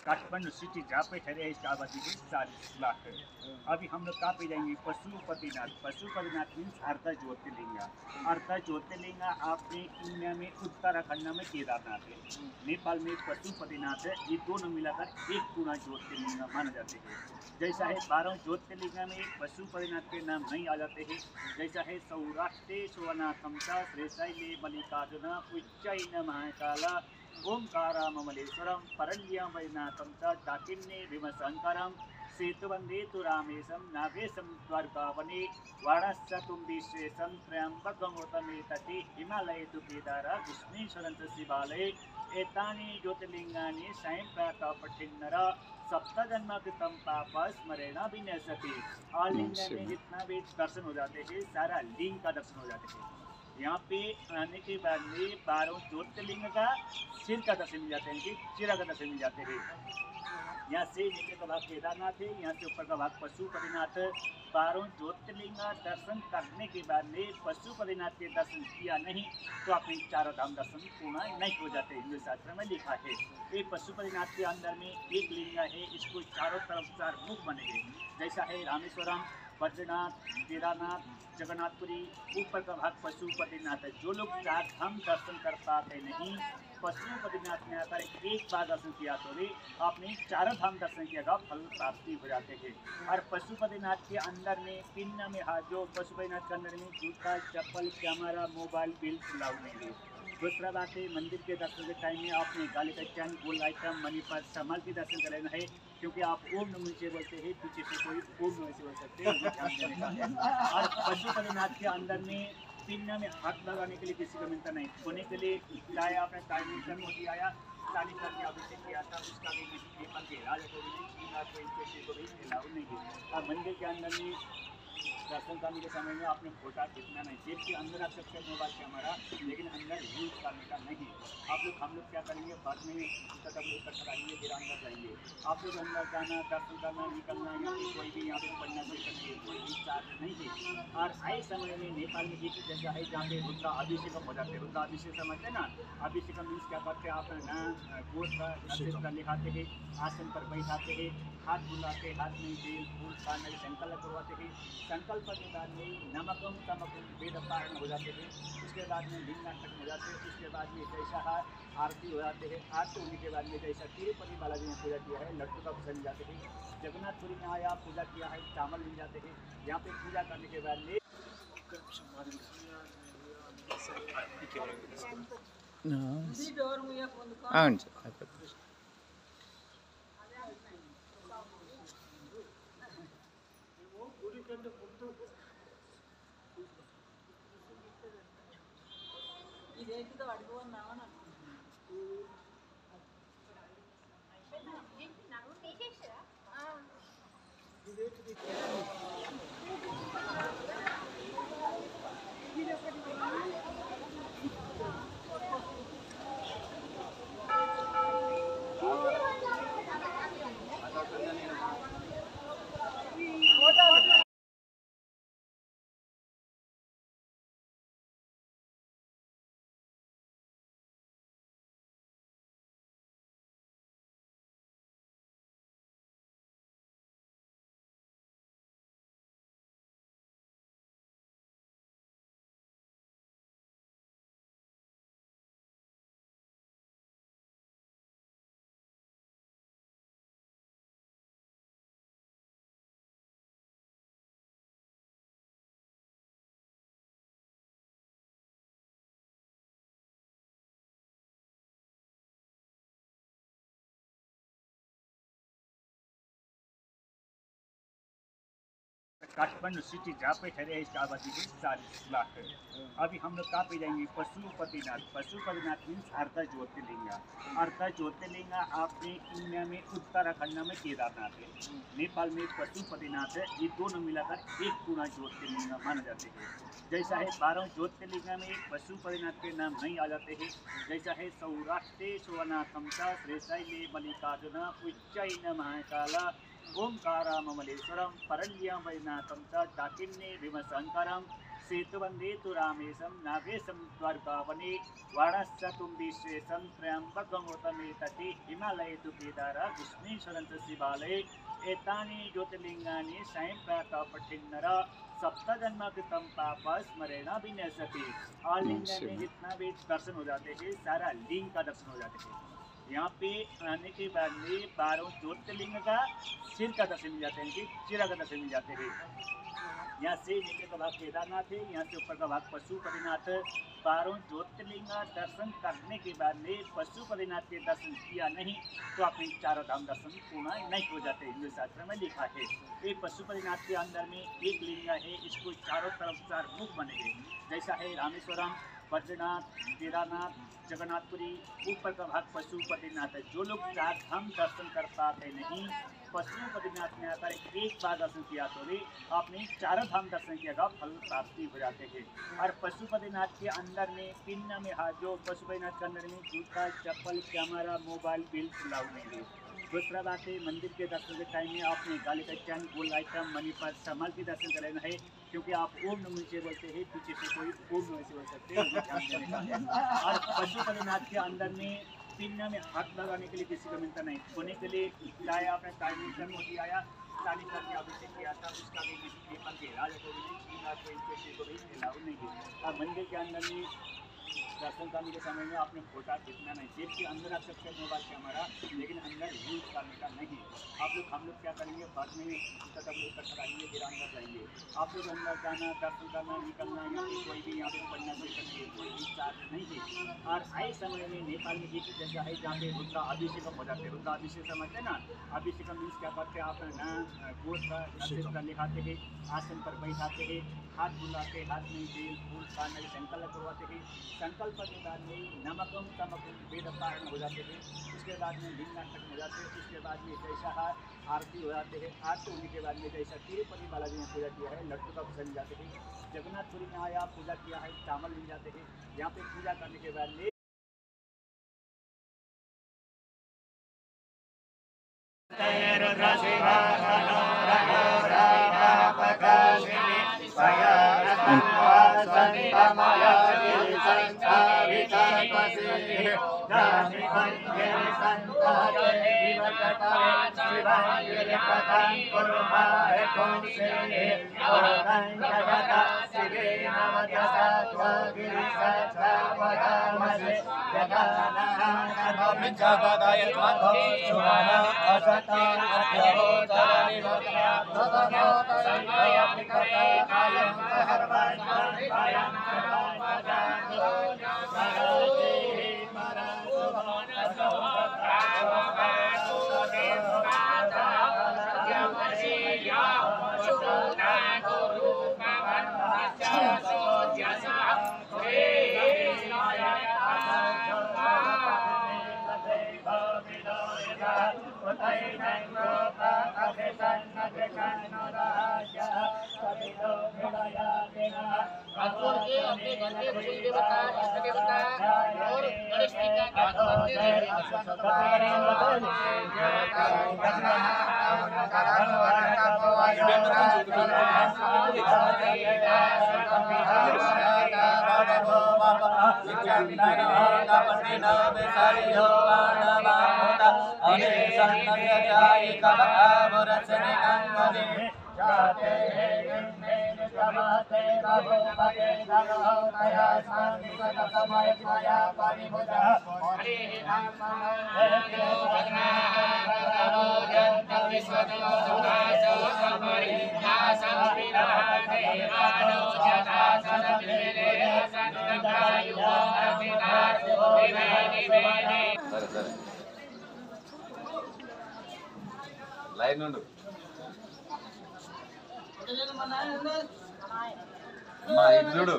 Kathmandu city जहाँ पे ठहरे हैं इसकी आबादी है 40 लाख है। अभी हम लोग कहाँ पे जाएंगे? पशुपतिनाथ। पशुपतिनाथ मीन्स अर्ध ज्योतिर्लिंग। अर्ध ज्योतिर्लिंग आपने इंडिया में उत्तराखंड में केदारनाथ है, नेपाल में पशुपतिनाथ है। ये दोनों मिलाकर एक पूरा ज्योतिर्लिंग माना जाते हैं। जैसा है 12 ज्योतिर्लिंग में पशुपतिनाथ के नाम नहीं आ जाते हैं। जैसा है सौराष्ट्रे सोमनाथम च श्रीशैले मल्लिकार्जुन उज्जैन महाकाल ओंकारामलेश्वरम परल्यं वैजनाथं च दाकिन्ये भीमशंकरं सेतुवन्दे तु रामेशं नागेशं द्वारकावने वाराणस्यं विश्वेशं त्र्यम्बकं गौतमे तटे हिमालये तु केदार विष्णुेश्वरं च शिवालये एतानि ज्योतिर्लिंगानि स्वयं प्रातः पठेन्नर सप्तजन्म कृतं पाप स्मरेण विनश्यति। और लिंग में जितना भी दर्शन हो जाते हैं सारा लिंग का दर्शन हो जाते हैं। यहाँ पे आने के बाद में 12 ज्योतिर्लिंग का सिर का दर्शन मिल जाते हैं कि चिरा का दर्शन मिल जाते हैं। यहाँ से नीचे का भाग केदारनाथ है, यहाँ से ऊपर का भाग पशुपतिनाथ। 12 ज्योतिर्लिंग दर्शन करने के बाद में पशुपतिनाथ के दर्शन किया नहीं तो अपने चारों धाम दर्शन पूर्ण नहीं हो जाते। हिंदू शास्त्र में लिखा है। ये पशुपतिनाथ के अंदर में एक लिंग है, इसको चारों तरफ 4 मुख बने हैं। जैसा है रामेश्वरम, बद्रीनाथ, केदारनाथ, जगन्नाथपुरी, ऊपर का भाग पशुपतिनाथ है। जो लोग 4 धाम दर्शन कर पाते नहीं, पशुपतिनाथ में आकर एक बार दर्शन किया तो भी अपने 4 धाम दर्शन किया का फल प्राप्ति हो जाते हैं। और पशुपतिनाथ के अंदर में पिन में जो पशुपतिनाथ के अंदर में जूता, चप्पल, कैमरा, मोबाइल बिल्कुल अलाउ नहीं है। दूसरा बात है मंदिर के दर्शन के टाइम में आपने गाली का chain, gold item, money purse संभाल के दर्शन करना है, क्योंकि आप ओम नमः से बोलते हैं, पीछे से कोई ओम नमः से बोल सकते हैं, ध्यान देने का है। और पशुपतिनाथ के अंदर में पिन में हाथ लगाने के लिए किसी को मिलता नहीं। सोने के लिए चाहे आपने टाइम मोदी आया शादी करके अभिषेक किया था, उसका भी नेपाल के राजा को भी नहीं, चीन और कोई किसी को भी अलाउ नहीं है। और मंदिर के अंदर में दर्शन करने के समय में आपने फोटा खींचना नहीं। जेब के अंदर रख सकते हैं मोबाइल कैमरा, लेकिन अंदर यूज करने का नहीं। आप लोग हम लोग क्या करेंगे, बाद में इकट्ठा कराएंगे, फिर अंदर जाएंगे। आप लोग अंदर जाना, दर्शन करना, निकलना, यहाँ पे कोई भी यहाँ पे पढ़ना कोई भी चार्ज नहीं है। और आए समय में नेपाल में एक जगह है जहाँ पे रुद्रा अभिषेकम हो जाते हैं। रुद्रा अभिषेक समझते ना, अभिषेकम मीन्स क्या करते हैं, आप ना गोद का अच्छे से लिखाते हैं, आसन पर बैठाते हैं, हाथ बुलाते, हाथ में बेल फूल खाने के संकल्प करवाते हैं। संकल्प के बाद में नमकम तमकम वेद पारण हो जाते हैं। उसके बाद में लिंग नाटक हो जाते हैं। उसके बाद में जैसा आरती हो जाते हैं। आरती होने के बाद में जैसा तिरुपति बालाजी ने पूजा किया है, लड्डू का भोजन मिल जाते हैं। जगन्नाथपुरी में आया पूजा किया है, चावल मिल जाते हैं। यहाँ पे पूजा करने के बाद में काठमांडू सिटी जहाँ पे ठहरे हैं इसकी आबादी है 40 लाख है। अभी हम लोग कहाँ पे जाएंगे? पशुपतिनाथ। पशुपतिनाथ मीन्स अर्ध ज्योतिर्लिंग। अर्ध ज्योतिर्लिंग आपने इंडिया में उत्तराखंड में केदारनाथ है, नेपाल में पशुपतिनाथ है। ये दोनों मिलाकर एक पूरा ज्योतिर्लिंग माना जाते हैं। जैसा है 12 ज्योतिर्लिंग में पशुपतिनाथ के नाम नहीं आ जाते हैं। जैसा है सौराष्ट्रे सोमनाथम च श्रीशैले मल्लिकार्जुन उज्जैन महाकाल ओंकारामलेश्वरम परल्यं वैजनाथं च दाकिन्ये भीमशंकरं सेतुवन्दे तु रामेशं नागेशं द्वारकावने वाराणस्यतुं विश्वेशं त्र्यम्बकमुतमे तटे हिमालये तु केदार विष्णुश्वरं च शिवालये एतानि ज्योतिर्लिंगानि स्वयं प्रातः पठेन्नर सप्तजन्म कृतम पाप स्मरेण विनश्यति। और लिंग में जितना भी दर्शन हो जाते हैं सारा लिंग का दर्शन हो जाते हैं। यहाँ पे आने के बाद में 12 ज्योतिर्लिंग का सिर का दर्शन मिल जाते हैं कि चिरा का दर्शन मिल जाते हैं। यहाँ से नीचे का भाग केदारनाथ है, यहाँ से ऊपर का भाग पशुपतिनाथ। 12 ज्योतिर्लिंग दर्शन करने के बाद में पशुपतिनाथ के दर्शन किया नहीं तो अपने चारों धाम दर्शन पूर्ण नहीं हो जाते। हिंदू शास्त्र में लिखा है। एक पशुपतिनाथ के अंदर में एक लिंग है, इसको चारों तरफ 4 मुख बने हैं। जैसा है रामेश्वरम, बद्रीनाथ, केदारनाथ, जगन्नाथपुरी, ऊपर का भाग पशुपतिनाथ है। जो लोग 4 धाम दर्शन कर पाते नहीं, पशुपतिनाथ में आकर एक बार दर्शन किया तो भी अपने 4 धाम दर्शन किया का फल प्राप्ति हो जाते हैं। और पशुपतिनाथ के अंदर में पिन में हाथ, जो पशुपतिनाथ के अंदर में जूता, चप्पल, कैमरा, मोबाइल बिल्कुल अलाउ नहीं है। दूसरा बात है, मंदिर के दर्शन के टाइम में आपने गाली का chain, gold item, money purse संभाल के दर्शन करना है, क्योंकि आप ओम नमः से बोलते हैं, पीछे से कोई ओम नमः से बोल सकते हैं, ध्यान देने का है। और पशुपतिनाथ के अंदर में पिन में हाथ लगाने के लिए किसी को मिलता नहीं। सोने के लिए लाया, आपने टाइम मोदी आया, चाली करके अभिषेक किया था, उसका भी पेपर के राजा को भी नहीं है। और मंदिर के अंदर में दर्शन करने के समय में आपने फोटा खींचना नहीं। जेब के अंदर रख सकते हैं मोबाइल कैमरा, लेकिन अंदर यूज करने का नहीं। हम लोग क्या करेंगे, बाद में इकट्ठा कराएंगे, फिर अंदर जाएंगे। आप लोग अंदर जाना, दर्शन करना, निकलना, या फिर कोई भी यहाँ पे पढ़ना कोई करेंगे, कोई भी चार्ज नहीं है। और आए समय में नेपाल में एक जगह है जहाँ पे रुद्रा अभिषेक हो जाते हैं। रुद्रा अभिषेक समझते ना, अभिषेक मीन्स क्या करते हैं, आप ना गोद का लिखाते हैं, आसन पर बैठाते हैं, हाथ बुलाते, हाथ में तेल फूल खाने संकल्प करवाते हैं। संकल्प के बाद में नमकम तमकम वेद पारण हो जाते हैं। उसके बाद में लिंग नाटक हो जाते हैं। उसके बाद में जैसा आरती हो जाते हैं। आरती होने के बाद में जैसा तिरुपति बालाजी ने पूजा किया है, लड्डू का भोजन मिल जाते हैं। जगन्नाथपुरी में आया, पूजा किया है, चावल मिल जाते हैं। यहाँ पे पूजा करने के बाद में లైన్ నుండు అమ్మా ఇటు చూడు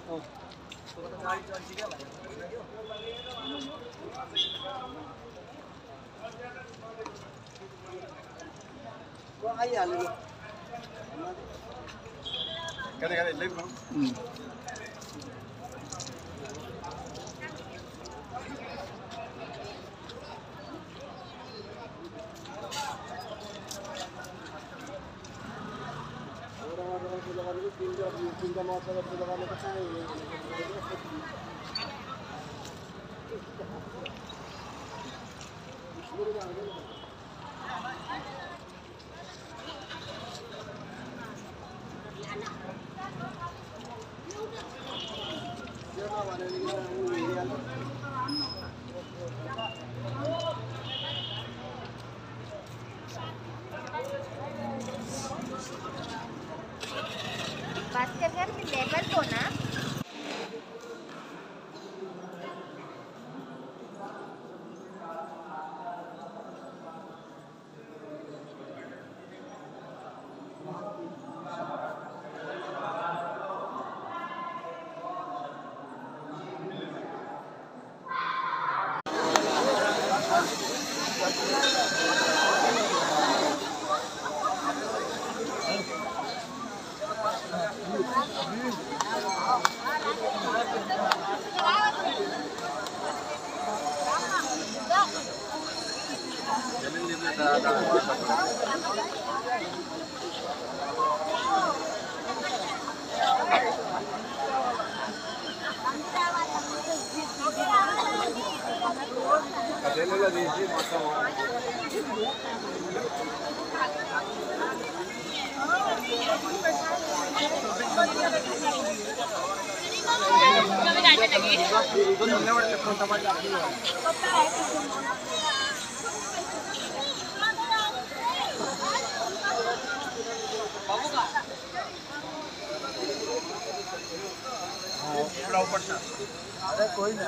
కదా కదా వెళ్ళి भास्कर गाరు మీ లేబర్ కోనా కథలలో తీసి మొత్తం अरे कोई ना